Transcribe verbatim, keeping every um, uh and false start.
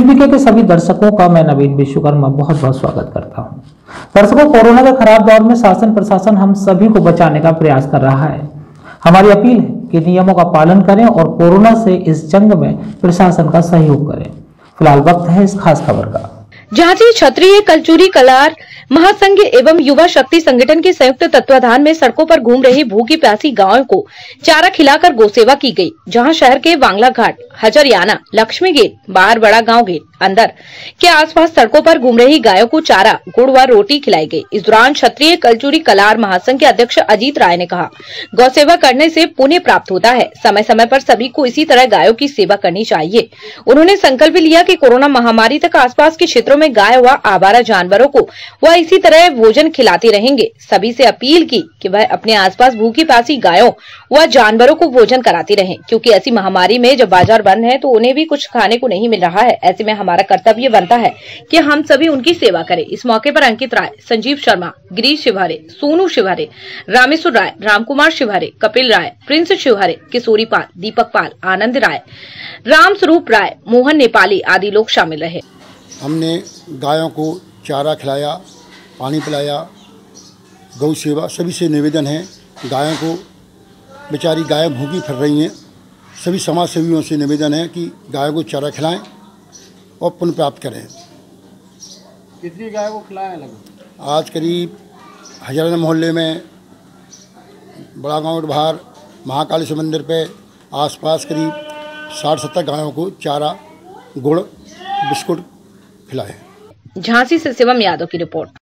News के सभी दर्शकों का मैं नवीन विश्वकर्मा बहुत बहुत स्वागत करता हूं। दर्शकों, कोरोना के खराब दौर में शासन प्रशासन हम सभी को बचाने का प्रयास कर रहा है। हमारी अपील है कि नियमों का पालन करें और कोरोना से इस जंग में प्रशासन का सहयोग करें। फिलहाल वक्त है इस खास खबर का। झांसी क्षत्रिय कलचुरी कलार महासंघ एवं युवा शक्ति संगठन के संयुक्त तत्वाधान में सड़कों पर घूम रही भूखी प्यासी गायों को चारा खिलाकर गोसेवा की गई, जहां शहर के बांग्ला घाट, हजरियाना, लक्ष्मी गेट, बाहर बड़ा गांव गेट अंदर के आसपास सड़कों पर घूम रही गायों को चारा, गुड़ व रोटी खिलाई गई। इस दौरान क्षत्रिय कलचुरी कलार महासंघ के अध्यक्ष अजीत राय ने कहा, गौसेवा करने से पुण्य प्राप्त होता है। समय समय पर सभी को इसी तरह गायों की सेवा करनी चाहिए। उन्होंने संकल्प भी लिया कि कोरोना महामारी तक आसपास के क्षेत्रों में गाय व आवारा जानवरों को वह इसी तरह भोजन खिलाते रहेंगे। सभी से अपील की कि वह अपने आसपास भूखी प्यासी गायों व जानवरों को भोजन कराते रहें, क्योंकि ऐसी महामारी में जब बाजार बंद है तो उन्हें भी कुछ खाने को नहीं मिल रहा है। ऐसे में हमारा कर्तव्य बनता है कि हम सभी उनकी सेवा करें। इस मौके पर अंकित राय, संजीव शर्मा, गिरीश शिवहरे, सोनू शिवहरे, रामेश्वर राय, रामकुमार शिवहरे, कपिल राय, प्रिंस शिवहरे, किशोरी पाल, दीपक पाल, आनंद राय, राम स्वरूप राय, मोहन नेपाली आदि लोग शामिल रहे। हमने गायों को चारा खिलाया, पानी पिलाया, गौ सेवा। सभी से निवेदन है, गायों को, बेचारी गायें भूखी फिर रही हैं, सभी समाज सेवियों से निवेदन है कि गायों को चारा खिलाएं और पुण्य प्राप्त करें। कितनी गाय को खिलाएं लगभग? आज करीब हजारा मोहल्ले में, बड़ा गांव के बाहर, महाकाली से मंदिर पे आसपास करीब साठ सत्तर गायों को चारा, गुड़, बिस्कुट खिलाए। झांसी से शिवम यादव की रिपोर्ट।